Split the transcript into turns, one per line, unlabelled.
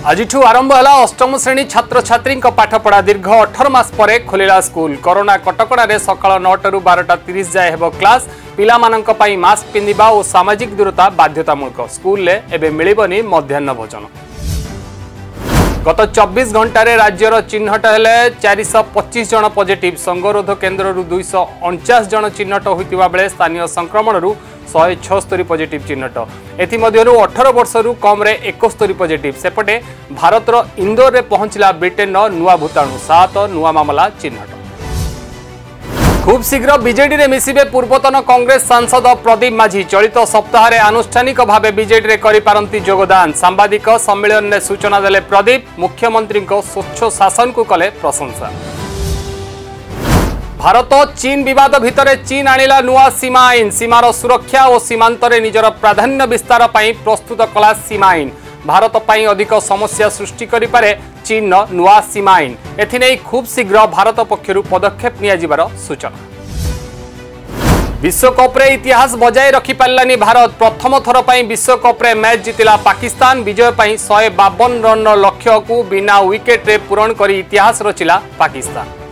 आज आरंभ है अष्टम श्रेणी छात्र छात्री पाठपढ़ा दीर्घ 18 मास पर खोलिला स्कूल। कोरोना कटकड़ा सकाल 9 ରୁ 12:30 जाए हेब क्लास। पिला मानक पई मास्क पिंधिबा और सामाजिक दूरता बाध्यतामूलक। स्कूल ले एबे मिलिबनी मध्याह्न भोजन। गत 24 घंटे राज्यर चिन्हट हेले 425 जन पॉजिटिव। संगरोध केन्द्र 249 जन चिन्हट होइतिबा बेले स्थानीय संक्रमण 176 पॉजिटिव चिन्हट। एथिमध्यरु 18 वर्ष रु कम रे 71 पॉजिटिव। सेपटे भारतर इंदौर रे पहुंचला ब्रिटेन नुआ भूताणु। 7 नुआ मामला चिन्हट। खूब शीघ्र बीजेडी रे मिसिबे पूर्वतन कांग्रेस सांसद प्रदीप माझी। चलित सप्ताह रे आनुष्ठानिक भावे बीजेडी रे करि पारंती योगदान। सांबादिक सम्मेलन में सूचना देले प्रदीप। मुख्यमंत्री को स्वच्छ शासन को कले प्रशंसा। भारत चीन विवाद भितर चीन आनिला नुआ सीमा आईन। सीमार सुरक्षा और सीमांत रे निजर प्राधान्य विस्तार पई प्रस्तुत कला सीमा आईन। भारत पई अधिक समस्या सृष्टि करि पारे चीन नुआ सीमा आईन। एथिनै खूब शीघ्र भारत पक्षरु पदक्षेप निया जिबार सूचना। विश्वकप रे इतिहास बजाय रखि पारलानी भारत। प्रथम थर पई विश्वकप रे मैच जितिला पाकिस्तान। विजय पई 152 रन लक्ष्य को बिना विकेट रे पूरण करी इतिहास रचिला पाकिस्तान।